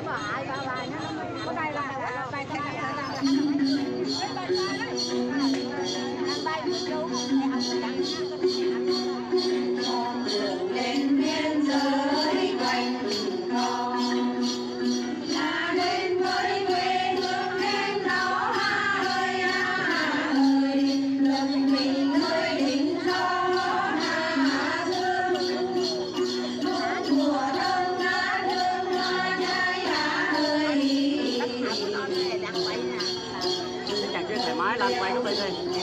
lên biên giới quanh non là đến với quê hương em đó ha ơi lộc mình ơi đỉnh gió hà dương mùa đông lá hương hoa nhai ơi chàng chơi thoải mái lên quay cái bên đi.